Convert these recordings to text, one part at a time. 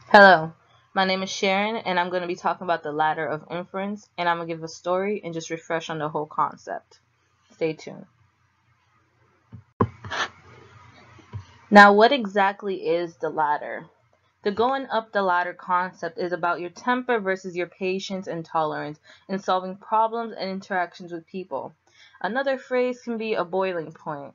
Hello, my name is Sharon, and I'm going to be talking about the ladder of inference, and I'm going to give a story and just refresh on the whole concept. Stay tuned. Now, what exactly is the ladder? The going up the ladder concept is about your temper versus your patience and tolerance in solving problems and interactions with people. Another phrase can be a boiling point.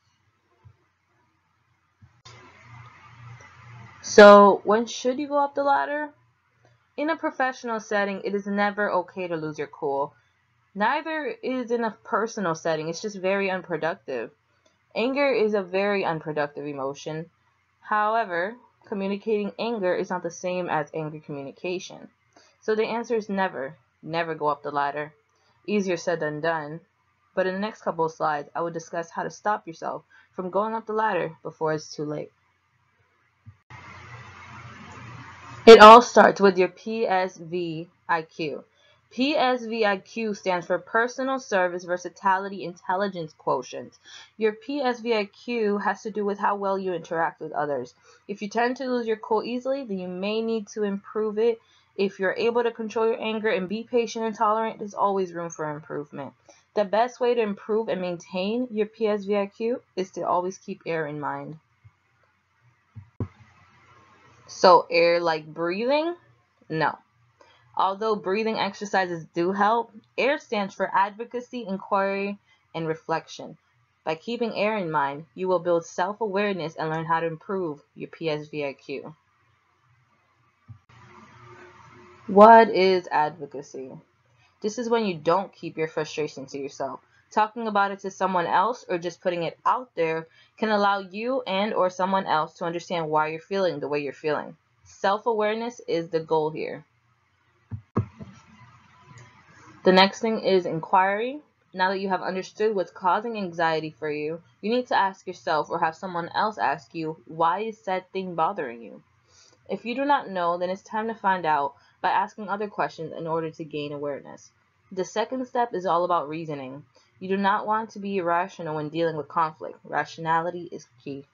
So, when should you go up the ladder? In a professional setting, it is never okay to lose your cool. Neither is in a personal setting. It's just very unproductive. Anger is a very unproductive emotion. However, communicating anger is not the same as angry communication. So the answer is never, never go up the ladder. Easier said than done. But in the next couple of slides, I will discuss how to stop yourself from going up the ladder before it's too late. It all starts with your PSVIQ. PSVIQ stands for Personal Service Versatility Intelligence Quotient. Your PSVIQ has to do with how well you interact with others. If you tend to lose your cool easily, then you may need to improve it. If you're able to control your anger and be patient and tolerant, there's always room for improvement. The best way to improve and maintain your PSVIQ is to always keep air in mind. So air like breathing? No. Although breathing exercises do help, AIR stands for Advocacy, Inquiry, and Reflection. By keeping AIR in mind, you will build self-awareness and learn how to improve your PSVIQ. What is advocacy? This is when you don't keep your frustration to yourself. Talking about it to someone else or just putting it out there can allow you and or someone else to understand why you're feeling the way you're feeling. Self-awareness is the goal here. The next thing is inquiry. Now that you have understood what's causing anxiety for you, you need to ask yourself or have someone else ask you, why is said thing bothering you? If you do not know, then it's time to find out by asking other questions in order to gain awareness. The second step is all about reasoning. You do not want to be irrational when dealing with conflict. Rationality is key.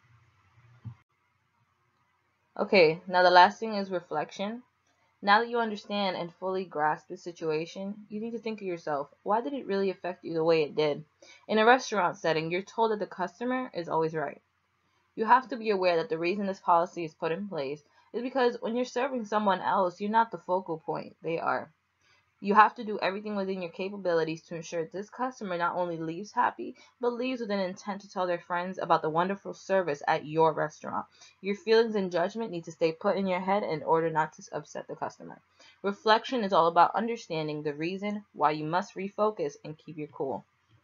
Okay, now the last thing is reflection. Now that you understand and fully grasp the situation, you need to think to yourself, why did it really affect you the way it did? In a restaurant setting, you're told that the customer is always right. You have to be aware that the reason this policy is put in place is because when you're serving someone else, you're not the focal point, they are. You have to do everything within your capabilities to ensure this customer not only leaves happy, but leaves with an intent to tell their friends about the wonderful service at your restaurant. Your feelings and judgment need to stay put in your head in order not to upset the customer. Reflection is all about understanding the reason why you must refocus and keep your cool.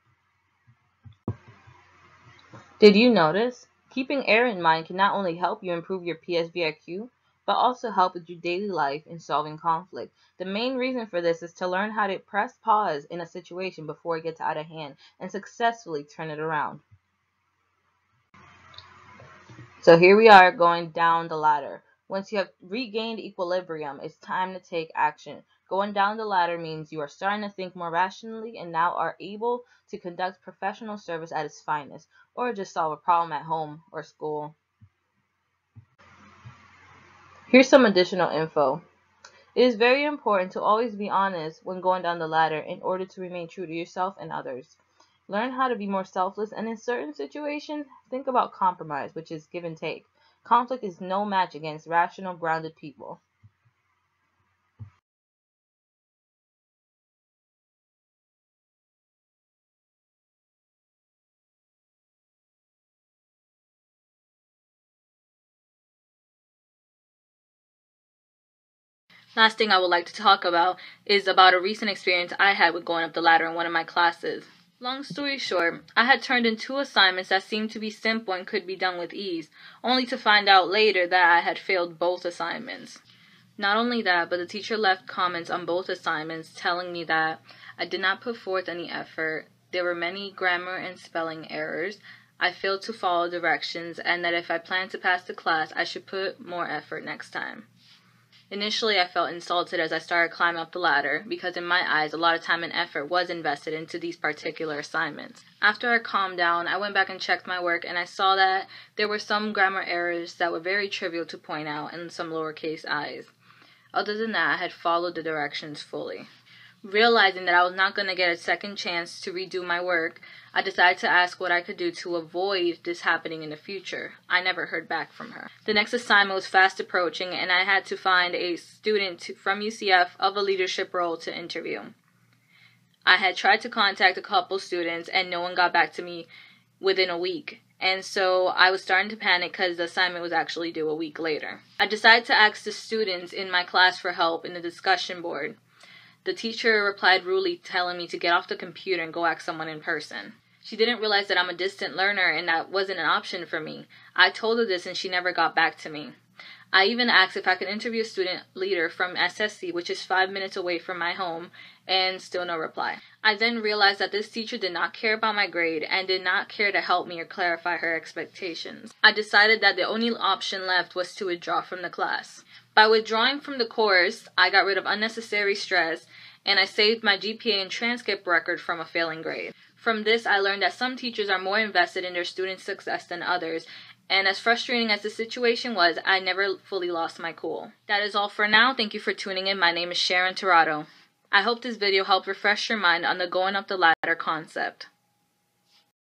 Did you notice? Keeping air in mind can not only help you improve your PSVIQ, but also help with your daily life in solving conflict. The main reason for this is to learn how to press pause in a situation before it gets out of hand and successfully turn it around. So here we are going down the ladder. Once you have regained equilibrium, it's time to take action. Going down the ladder means you are starting to think more rationally and now are able to conduct professional service at its finest, or just solve a problem at home or school. Here's some additional info. It is very important to always be honest when going down the ladder in order to remain true to yourself and others. Learn how to be more selfless, and in certain situations, think about compromise, which is give and take. Conflict is no match against rational, grounded people. Last thing I would like to talk about is about a recent experience I had with going up the ladder in one of my classes. Long story short, I had turned in two assignments that seemed to be simple and could be done with ease, only to find out later that I had failed both assignments. Not only that, but the teacher left comments on both assignments telling me that I did not put forth any effort, there were many grammar and spelling errors, I failed to follow directions, and that if I planned to pass the class, I should put more effort next time. Initially, I felt insulted as I started climbing up the ladder because in my eyes, a lot of time and effort was invested into these particular assignments. After I calmed down, I went back and checked my work and I saw that there were some grammar errors that were very trivial to point out and some lowercase i's. Other than that, I had followed the directions fully. Realizing that I was not going to get a second chance to redo my work, I decided to ask what I could do to avoid this happening in the future. I never heard back from her. The next assignment was fast approaching, and I had to find a student from UCF of a leadership role to interview. I had tried to contact a couple students, and no one got back to me within a week. And so I was starting to panic because the assignment was actually due a week later. I decided to ask the students in my class for help in the discussion board. The teacher replied rudely, telling me to get off the computer and go ask someone in person. She didn't realize that I'm a distant learner and that wasn't an option for me. I told her this and she never got back to me. I even asked if I could interview a student leader from SSC, which is 5 minutes away from my home, and still no reply. I then realized that this teacher did not care about my grade and did not care to help me or clarify her expectations. I decided that the only option left was to withdraw from the class. By withdrawing from the course, I got rid of unnecessary stress, and I saved my GPA and transcript record from a failing grade. From this, I learned that some teachers are more invested in their students' success than others, and as frustrating as the situation was, I never fully lost my cool. That is all for now. Thank you for tuning in. My name is Sharon Tirado. I hope this video helped refresh your mind on the going up the ladder concept.